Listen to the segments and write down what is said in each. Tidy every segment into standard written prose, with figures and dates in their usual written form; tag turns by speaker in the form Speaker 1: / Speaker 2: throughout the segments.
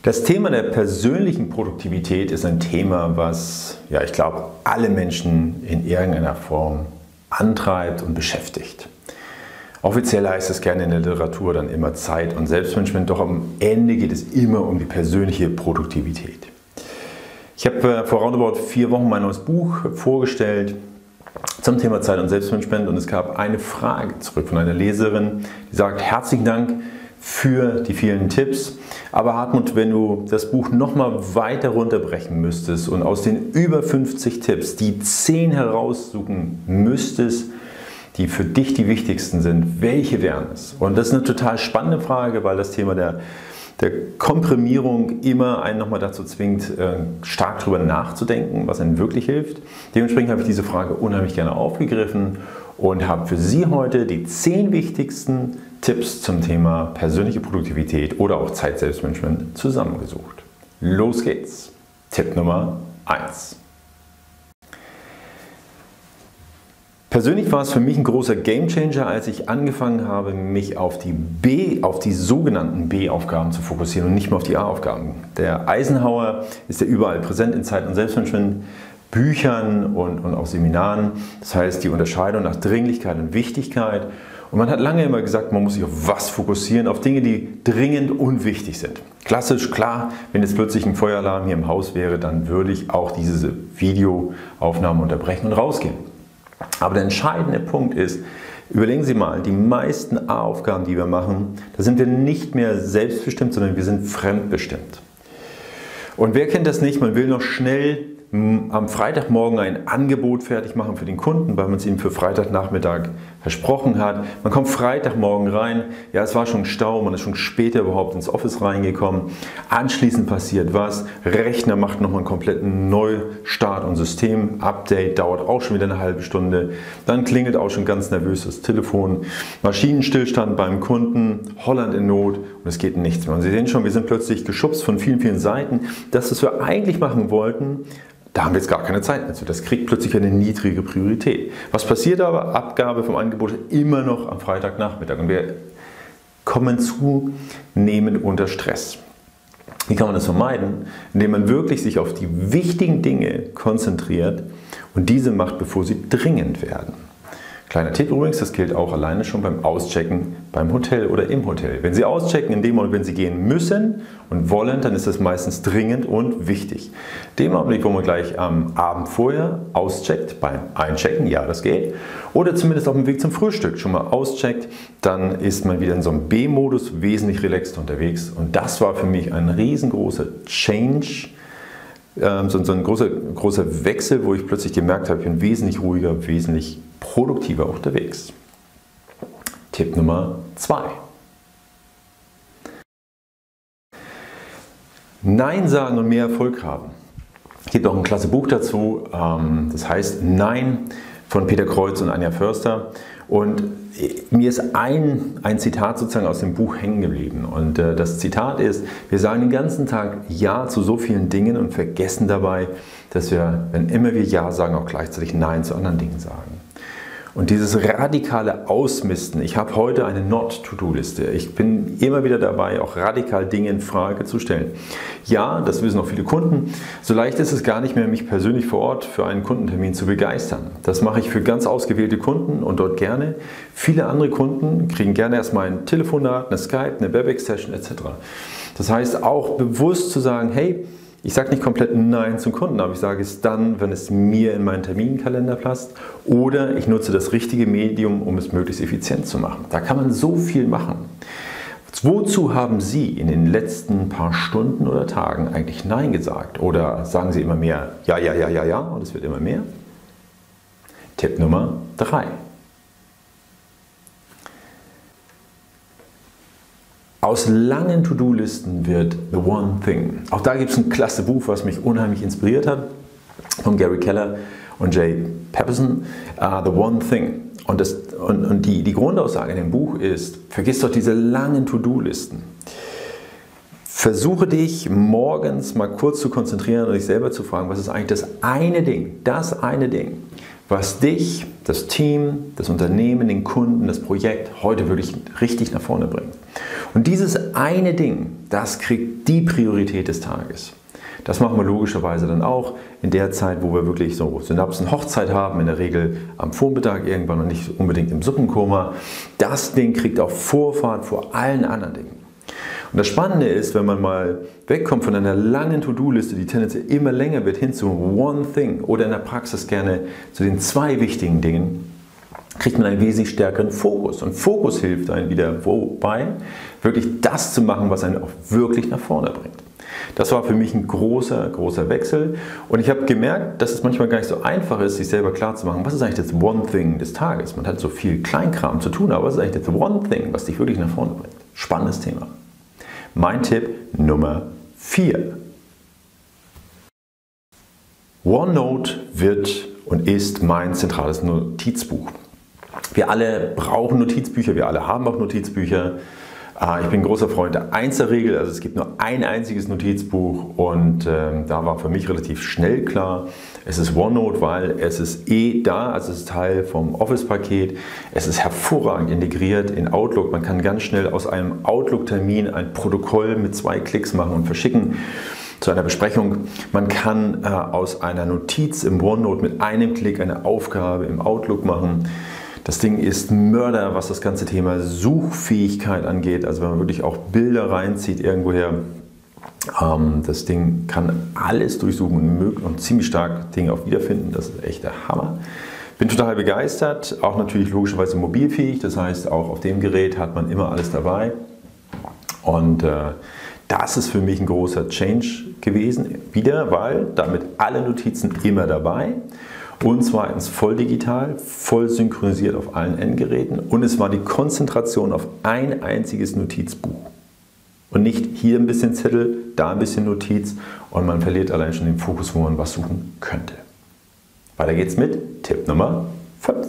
Speaker 1: Das Thema der persönlichen Produktivität ist ein Thema, was, ja, ich glaube, alle Menschen in irgendeiner Form antreibt und beschäftigt. Offiziell heißt es gerne in der Literatur dann immer Zeit- und Selbstmanagement, doch am Ende geht es immer um die persönliche Produktivität. Ich habe vor roundabout 4 Wochen mein neues Buch vorgestellt zum Thema Zeit- und Selbstmanagement und es gab eine Frage zurück von einer Leserin, die sagt: Herzlichen Dank für die vielen Tipps, aber Hartmut, wenn du das Buch nochmal weiter runterbrechen müsstest und aus den über 50 Tipps die 10 heraussuchen müsstest, die für dich die wichtigsten sind, welche wären es? Und das ist eine total spannende Frage, weil das Thema der Komprimierung immer einen nochmal dazu zwingt, stark darüber nachzudenken, was einem wirklich hilft. Dementsprechend habe ich diese Frage unheimlich gerne aufgegriffen und habe für Sie heute die 10 wichtigsten Tipps zum Thema persönliche Produktivität oder auch Zeit-Selbstmanagement zusammengesucht. Los geht's! Tipp Nummer 1. Persönlich war es für mich ein großer Gamechanger, als ich angefangen habe, mich auf die sogenannten B-Aufgaben zu fokussieren und nicht mehr auf die A-Aufgaben. Der Eisenhower ist ja überall präsent in Zeit- und Selbstmanagement, Büchern und auch Seminaren. Das heißt, die Unterscheidung nach Dringlichkeit und Wichtigkeit. Und man hat lange immer gesagt, man muss sich auf was fokussieren, auf Dinge, die dringend und wichtig sind. Klassisch, klar, wenn jetzt plötzlich ein Feueralarm hier im Haus wäre, dann würde ich auch diese Videoaufnahme unterbrechen und rausgehen. Aber der entscheidende Punkt ist, überlegen Sie mal, die meisten A-Aufgaben, die wir machen, da sind wir nicht mehr selbstbestimmt, sondern wir sind fremdbestimmt. Und wer kennt das nicht? Man will noch schnell am Freitagmorgen ein Angebot fertig machen für den Kunden, weil man es ihm für Freitagnachmittag versprochen hat. Man kommt Freitagmorgen rein, ja, es war schon Stau, man ist schon später überhaupt ins Office reingekommen. Anschließend passiert was, Rechner macht nochmal einen kompletten Neustart und System-Update, dauert auch schon wieder eine halbe Stunde. Dann klingelt auch schon ganz nervös das Telefon, Maschinenstillstand beim Kunden, Holland in Not und es geht nichts mehr. Und Sie sehen schon, wir sind plötzlich geschubst von vielen, vielen Seiten. Das, was wir eigentlich machen wollten, da haben wir jetzt gar keine Zeit mehr zu. Das kriegt plötzlich eine niedrige Priorität. Was passiert aber? Abgabe vom Angebot immer noch am Freitagnachmittag. Und wir kommen zunehmend unter Stress. Wie kann man das vermeiden? Indem man wirklich sich auf die wichtigen Dinge konzentriert und diese macht, bevor sie dringend werden. Kleiner Tipp übrigens, das gilt auch alleine schon beim Auschecken beim Hotel oder im Hotel. Wenn Sie auschecken, in dem Moment, wenn Sie gehen müssen und wollen, dann ist das meistens dringend und wichtig. Dem Augenblick, wo man gleich am Abend vorher auscheckt, beim Einchecken, ja, das geht, oder zumindest auf dem Weg zum Frühstück schon mal auscheckt, dann ist man wieder in so einem B-Modus wesentlich relaxter unterwegs. Und das war für mich ein riesengroßer Change, so ein großer Wechsel, wo ich plötzlich gemerkt habe, ich bin wesentlich ruhiger, wesentlich produktiver unterwegs. Tipp Nummer 2. Nein sagen und mehr Erfolg haben. Es gibt auch ein klasse Buch dazu, das heißt Nein von Peter Kreuz und Anja Förster. Und mir ist ein Zitat sozusagen aus dem Buch hängen geblieben. Und das Zitat ist: Wir sagen den ganzen Tag Ja zu so vielen Dingen und vergessen dabei, dass wir, wenn immer wir Ja sagen, auch gleichzeitig Nein zu anderen Dingen sagen. Und dieses radikale Ausmisten, ich habe heute eine Not-To-Do-Liste. Ich bin immer wieder dabei, auch radikal Dinge in Frage zu stellen. Ja, das wissen auch viele Kunden. So leicht ist es gar nicht mehr, mich persönlich vor Ort für einen Kundentermin zu begeistern. Das mache ich für ganz ausgewählte Kunden und dort gerne. Viele andere Kunden kriegen gerne erstmal ein Telefonat, eine Skype, eine Webex-Session etc. Das heißt auch bewusst zu sagen, hey, ich sage nicht komplett Nein zum Kunden, aber ich sage es dann, wenn es mir in meinen Terminkalender passt, oder ich nutze das richtige Medium, um es möglichst effizient zu machen. Da kann man so viel machen. Wozu haben Sie in den letzten paar Stunden oder Tagen eigentlich Nein gesagt? Oder sagen Sie immer mehr Ja, ja, ja, ja, ja und es wird immer mehr? Tipp Nummer 3. Aus langen To-Do-Listen wird The One Thing. Auch da gibt es ein klasse Buch, was mich unheimlich inspiriert hat, von Gary Keller und Jay Paterson, The One Thing. Und die Grundaussage in dem Buch ist: Vergiss doch diese langen To-Do-Listen. Versuche dich morgens mal kurz zu konzentrieren und dich selber zu fragen, was ist eigentlich das eine Ding, was dich, das Team, das Unternehmen, den Kunden, das Projekt heute wirklich richtig nach vorne bringt. Und dieses eine Ding, das kriegt die Priorität des Tages. Das machen wir logischerweise dann auch in der Zeit, wo wir wirklich so Synapsen-Hochzeit haben, in der Regel am Vormittag irgendwann und nicht unbedingt im Suppenkoma. Das Ding kriegt auch Vorfahrt vor allen anderen Dingen. Und das Spannende ist, wenn man mal wegkommt von einer langen To-Do-Liste, die tendenziell immer länger wird, hin zu One Thing oder in der Praxis gerne zu den 2 wichtigen Dingen, kriegt man einen wesentlich stärkeren Fokus. Und Fokus hilft einem wieder wobei, wirklich das zu machen, was einen auch wirklich nach vorne bringt. Das war für mich ein großer Wechsel und ich habe gemerkt, dass es manchmal gar nicht so einfach ist, sich selber klar zu machen, was ist eigentlich das One Thing des Tages. Man hat so viel Kleinkram zu tun, aber was ist eigentlich das One Thing, was dich wirklich nach vorne bringt? Spannendes Thema. Mein Tipp Nummer 4. OneNote wird und ist mein zentrales Notizbuch. Wir alle brauchen Notizbücher, wir alle haben auch Notizbücher. Ich bin ein großer Freund der Einser-Regel, also es gibt nur ein einziges Notizbuch und da war für mich relativ schnell klar, es ist OneNote, weil es ist da, also es ist Teil vom Office-Paket, es ist hervorragend integriert in Outlook, man kann ganz schnell aus einem Outlook-Termin ein Protokoll mit 2 Klicks machen und verschicken zu einer Besprechung. Man kann aus einer Notiz im OneNote mit einem Klick eine Aufgabe im Outlook machen. Das Ding ist Mörder, was das ganze Thema Suchfähigkeit angeht. Also wenn man wirklich auch Bilder reinzieht irgendwoher, das Ding kann alles durchsuchen und ziemlich stark Dinge auch wiederfinden. Das ist echt der Hammer. Bin total begeistert, auch natürlich logischerweise mobilfähig. Das heißt, auch auf dem Gerät hat man immer alles dabei. Und das ist für mich ein großer Change gewesen, wieder, weil damit alle Notizen immer dabei. Und zweitens voll digital, voll synchronisiert auf allen Endgeräten und es war die Konzentration auf ein einziges Notizbuch. Und nicht hier ein bisschen Zettel, da ein bisschen Notiz und man verliert allein schon den Fokus, wo man was suchen könnte. Weiter geht's mit Tipp Nummer 5.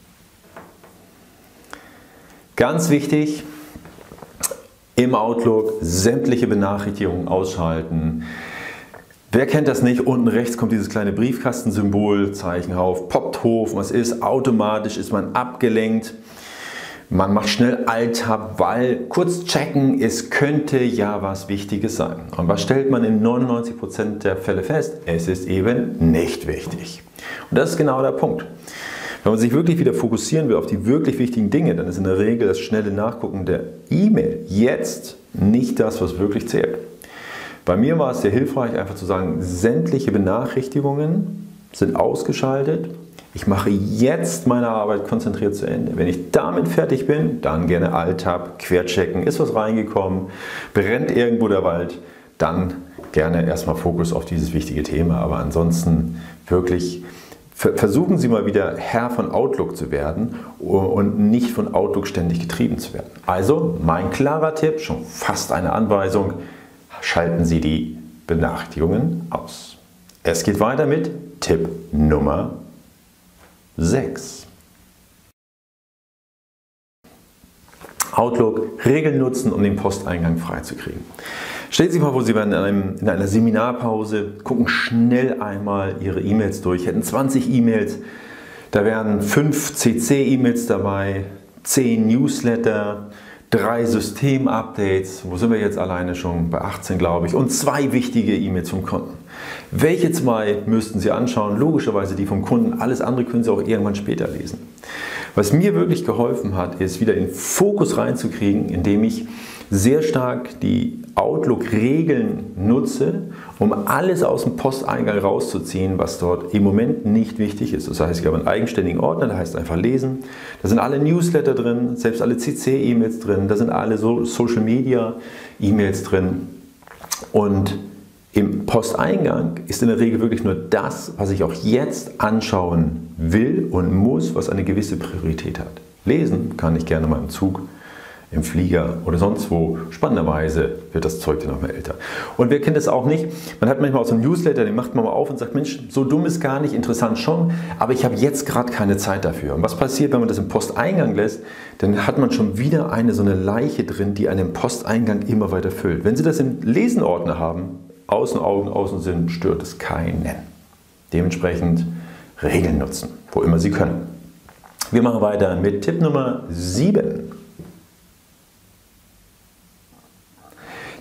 Speaker 1: Ganz wichtig, im Outlook sämtliche Benachrichtigungen ausschalten. Wer kennt das nicht? Unten rechts kommt dieses kleine Briefkastensymbol, Zeichen auf, poppt hoch, was ist? Automatisch ist man abgelenkt. Man macht schnell Alt-Tab, weil kurz checken, es könnte ja was Wichtiges sein. Und was stellt man in 99% der Fälle fest? Es ist eben nicht wichtig. Und das ist genau der Punkt. Wenn man sich wirklich wieder fokussieren will auf die wirklich wichtigen Dinge, dann ist in der Regel das schnelle Nachgucken der E-Mail jetzt nicht das, was wirklich zählt. Bei mir war es sehr hilfreich, einfach zu sagen, sämtliche Benachrichtigungen sind ausgeschaltet. Ich mache jetzt meine Arbeit konzentriert zu Ende. Wenn ich damit fertig bin, dann gerne Alt-Tab, querchecken, ist was reingekommen, brennt irgendwo der Wald, dann gerne erstmal Fokus auf dieses wichtige Thema. Aber ansonsten wirklich versuchen Sie mal wieder Herr von Outlook zu werden und nicht von Outlook ständig getrieben zu werden. Also mein klarer Tipp, schon fast eine Anweisung, schalten Sie die Benachrichtigungen aus. Es geht weiter mit Tipp Nummer 6. Outlook Regeln nutzen, um den Posteingang freizukriegen. Stellen Sie sich mal vor, Sie wären in einer Seminarpause, gucken schnell einmal Ihre E-Mails durch, hätten 20 E-Mails, da wären 5 CC-E-Mails dabei, 10 Newsletter, 3 System-Updates, wo sind wir jetzt alleine schon? Bei 18 glaube ich, und 2 wichtige E-Mails vom Kunden. Welche 2 müssten Sie anschauen? Logischerweise die vom Kunden, alles andere können Sie auch irgendwann später lesen. Was mir wirklich geholfen hat, ist wieder in Fokus reinzukriegen, indem ich sehr stark die Outlook-Regeln nutze, um alles aus dem Posteingang rauszuziehen, was dort im Moment nicht wichtig ist. Das heißt, ich habe einen eigenständigen Ordner, der heißt einfach lesen. Da sind alle Newsletter drin, selbst alle CC-E-Mails drin, da sind alle Social-Media-E-Mails drin. Und im Posteingang ist in der Regel wirklich nur das, was ich auch jetzt anschauen will und muss, was eine gewisse Priorität hat. Lesen kann ich gerne mal im Zug, im Flieger oder sonst wo. Spannenderweise wird das Zeug dann auch mal älter. Und wer kennt das auch nicht? Man hat manchmal auch so einen Newsletter, den macht man mal auf und sagt, Mensch, so dumm ist gar nicht, interessant schon, aber ich habe jetzt gerade keine Zeit dafür. Und was passiert, wenn man das im Posteingang lässt? Dann hat man schon wieder so eine Leiche drin, die einen Posteingang immer weiter füllt. Wenn Sie das im Lesenordner haben, Außenaugen, Außensinn, stört es keinen. Dementsprechend Regeln nutzen, wo immer Sie können. Wir machen weiter mit Tipp Nummer 7.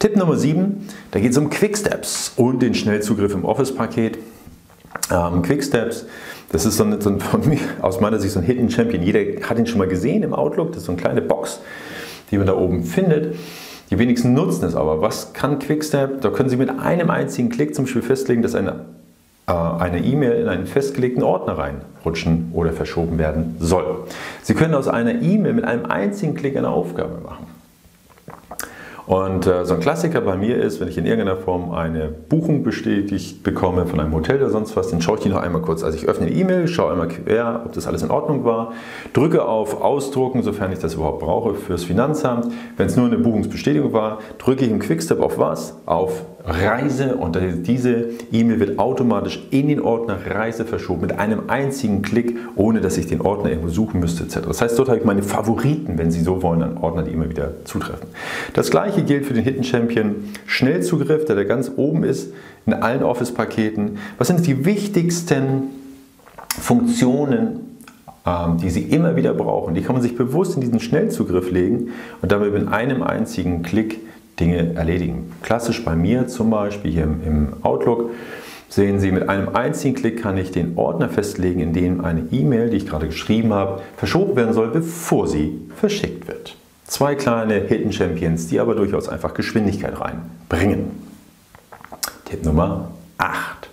Speaker 1: Tipp Nummer 7, da geht es um Quicksteps und den Schnellzugriff im Office-Paket. Quicksteps, das ist von mir, aus meiner Sicht so ein Hidden Champion. Jeder hat ihn schon mal gesehen im Outlook. Das ist so eine kleine Box, die man da oben findet. Die wenigsten nutzen es aber. Was kann Quickstep? Da können Sie mit einem einzigen Klick zum Beispiel festlegen, dass eine E-Mail in einen festgelegten Ordner reinrutschen oder verschoben werden soll. Sie können aus einer E-Mail mit einem einzigen Klick eine Aufgabe machen. Und so ein Klassiker bei mir ist, wenn ich in irgendeiner Form eine Buchung bestätigt bekomme von einem Hotel oder sonst was, dann schaue ich die noch einmal kurz. Also ich öffne die E-Mail, schaue einmal quer, ob das alles in Ordnung war, drücke auf Ausdrucken, sofern ich das überhaupt brauche, fürs Finanzamt. Wenn es nur eine Buchungsbestätigung war, drücke ich im Quickstep auf was? Auf Reise, und diese E-Mail wird automatisch in den Ordner Reise verschoben mit einem einzigen Klick, ohne dass ich den Ordner irgendwo suchen müsste etc. Das heißt, dort habe ich meine Favoriten, wenn Sie so wollen, an Ordner, die immer wieder zutreffen. Das gleiche gilt für den Hidden Champion Schnellzugriff, der ganz oben ist in allen Office-Paketen. Was sind die wichtigsten Funktionen, die Sie immer wieder brauchen? Die kann man sich bewusst in diesen Schnellzugriff legen und dabei mit einem einzigen Klick Dinge erledigen. Klassisch bei mir zum Beispiel hier im Outlook sehen Sie, mit einem einzigen Klick kann ich den Ordner festlegen, in dem eine E-Mail, die ich gerade geschrieben habe, verschoben werden soll, bevor sie verschickt wird. Zwei kleine Hidden Champions, die aber durchaus einfach Geschwindigkeit reinbringen. Tipp Nummer 8.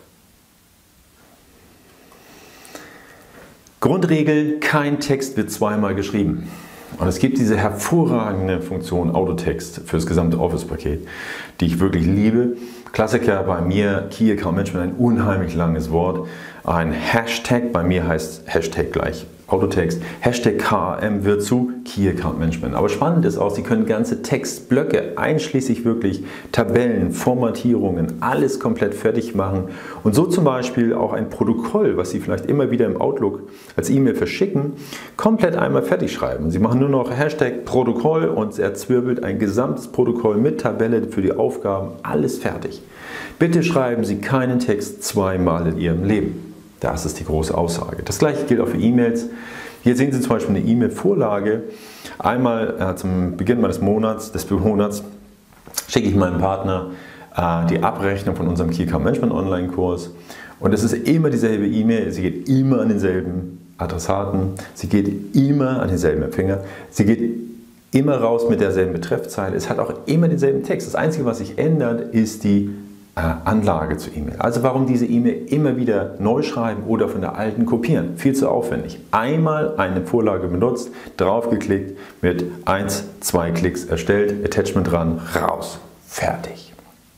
Speaker 1: Grundregel: Kein Text wird zweimal geschrieben. Und es gibt diese hervorragende Funktion Autotext für das gesamte Office-Paket, die ich wirklich liebe. Klassiker bei mir, Key Account Management, ein unheimlich langes Wort. Ein Hashtag, bei mir heißt Hashtag gleich Autotext. Hashtag KAM wird zu Key Account Management. Aber spannend ist auch, Sie können ganze Textblöcke, einschließlich wirklich Tabellen, Formatierungen, alles komplett fertig machen. Und so zum Beispiel auch ein Protokoll, was Sie vielleicht immer wieder im Outlook als E-Mail verschicken, komplett einmal fertig schreiben. Sie machen nur noch Hashtag Protokoll und er zwirbelt ein gesamtes Protokoll mit Tabelle für die Aufgaben, alles fertig. Bitte schreiben Sie keinen Text zweimal in Ihrem Leben. Das ist die große Aussage. Das gleiche gilt auch für E-Mails. Hier sehen Sie zum Beispiel eine E-Mail-Vorlage. Einmal zum Beginn des Monats schicke ich meinem Partner die Abrechnung von unserem Key Account Management Online-Kurs. Und es ist immer dieselbe E-Mail. Sie geht immer an denselben Adressaten. Sie geht immer an denselben Empfänger. Sie geht immer raus mit derselben Betreffzeile. Es hat auch immer denselben Text. Das Einzige, was sich ändert, ist die Anlage zur E-Mail. Also warum diese E-Mail immer wieder neu schreiben oder von der alten kopieren? Viel zu aufwendig. Einmal eine Vorlage benutzt, draufgeklickt, mit 1, 2 Klicks erstellt, Attachment dran, raus, fertig.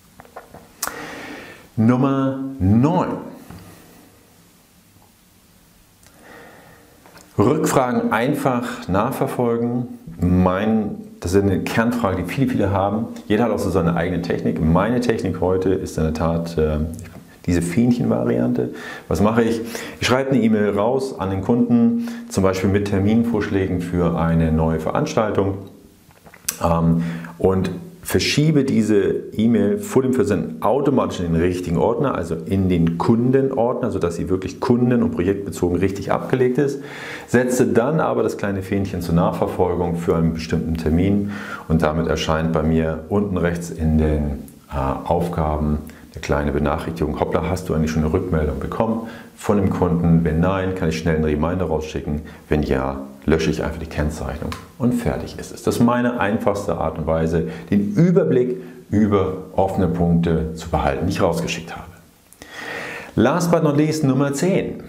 Speaker 1: Nummer 9. Rückfragen einfach nachverfolgen. Das ist eine Kernfrage, die viele haben. Jeder hat auch so seine eigene Technik. Meine Technik heute ist in der Tat diese Fähnchen-Variante. Was mache ich? Ich schreibe eine E-Mail raus an den Kunden, zum Beispiel mit Terminvorschlägen für eine neue Veranstaltung, und verschiebe diese E-Mail vor dem Versenden automatisch in den richtigen Ordner, also in den Kundenordner, sodass sie wirklich kunden- und projektbezogen richtig abgelegt ist. Setze dann aber das kleine Fähnchen zur Nachverfolgung für einen bestimmten Termin und damit erscheint bei mir unten rechts in den Aufgaben eine kleine Benachrichtigung. Hoppla, hast du eigentlich schon eine Rückmeldung bekommen von dem Kunden? Wenn nein, kann ich schnell einen Reminder rausschicken. Wenn ja, lösche ich einfach die Kennzeichnung und fertig ist es. Das ist meine einfachste Art und Weise, den Überblick über offene Punkte zu behalten, die ich rausgeschickt habe. Last but not least, Nummer 10.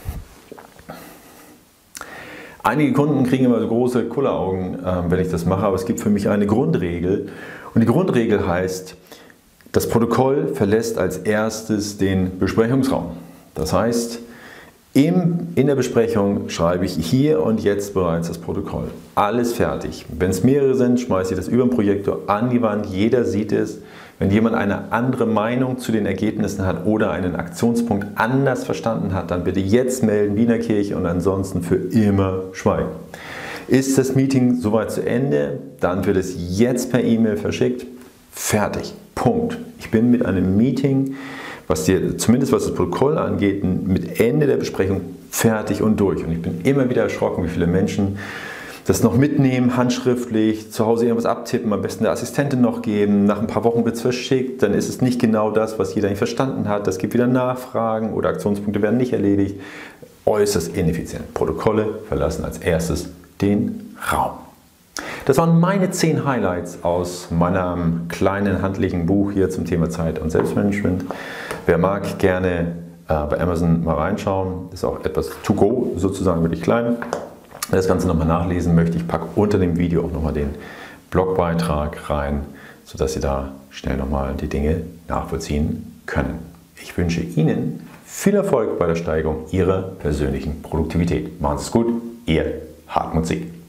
Speaker 1: Einige Kunden kriegen immer so große Kulleraugen, wenn ich das mache, aber es gibt für mich eine Grundregel. Und die Grundregel heißt, das Protokoll verlässt als erstes den Besprechungsraum. Das heißt, in der Besprechung schreibe ich hier und jetzt bereits das Protokoll. Alles fertig. Wenn es mehrere sind, schmeiße ich das über den Projektor an die Wand. Jeder sieht es. Wenn jemand eine andere Meinung zu den Ergebnissen hat oder einen Aktionspunkt anders verstanden hat, dann bitte jetzt melden, Wiener Kirche, und ansonsten für immer schweigen. Ist das Meeting soweit zu Ende, dann wird es jetzt per E-Mail verschickt. Fertig. Punkt. Ich bin mit einem Meeting, zumindest was das Protokoll angeht, mit Ende der Besprechung fertig und durch. Und ich bin immer wieder erschrocken, wie viele Menschen das noch mitnehmen, handschriftlich, zu Hause irgendwas abtippen, am besten der Assistentin noch geben, nach ein paar Wochen wird es verschickt, dann ist es nicht genau das, was jeder nicht verstanden hat, es gibt wieder Nachfragen oder Aktionspunkte werden nicht erledigt. Äußerst ineffizient. Protokolle verlassen als erstes den Raum. Das waren meine 10 Highlights aus meinem kleinen handlichen Buch hier zum Thema Zeit und Selbstmanagement. Wer mag, gerne bei Amazon mal reinschauen. Ist auch etwas to go, sozusagen wirklich klein. Wer das Ganze nochmal nachlesen möchte, ich packe unter dem Video auch nochmal den Blogbeitrag rein, sodass Sie da schnell nochmal die Dinge nachvollziehen können. Ich wünsche Ihnen viel Erfolg bei der Steigerung Ihrer persönlichen Produktivität. Machen Sie es gut, Ihr Hartmut Sieg.